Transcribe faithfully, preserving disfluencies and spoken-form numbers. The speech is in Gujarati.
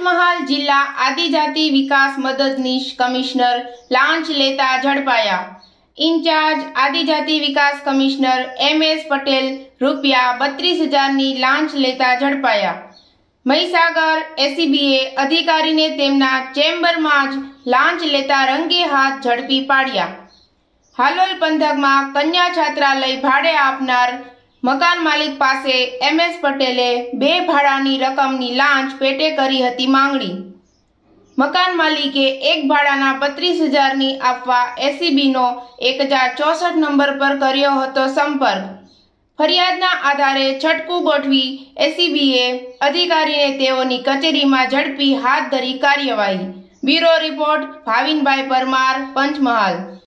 પંચમહાલ જિલ્લા આદિજાતિ વિકાસ મદદનીશ કમિશનર લાંચ લેતા ઝડપાયા। ઇન્ચાર્જ આદિજાતિ વિકાસ કમિશનર એમ એસ પટેલ રૂપિયા બત્રીસ હજારની લાંચ લેતા ઝડપાયા। મહીસાગર એસીબીએ અધિકારીને તેમના ચેમ્બરમાં જ લાંચ લેતા રંગે હાથ ઝડપી પાડ્યા। હાલોલ પંથકમાં કન્યા છાત્રાલય ભાડે આપનાર મકાન માલિક પાસે એમ એસ પટેલે બે ભાડાની રકમની લાંચ પેટે કરી હતી માંગણી। મકાન માલિકે એક ભાડાના બત્રીસ હજારની આપવા એસીબીનો એક હજાર ચોસઠ નંબર પર કર્યો હતો સંપર્ક। ફરિયાદના આધારે છટકું ગોઠવી એસીબીએ અધિકારીને તેઓની કચેરીમાં ઝડપી હાથ ધરી કાર્યવાહી। Bureau report Bhavinbhai Parmar, Panchmahal.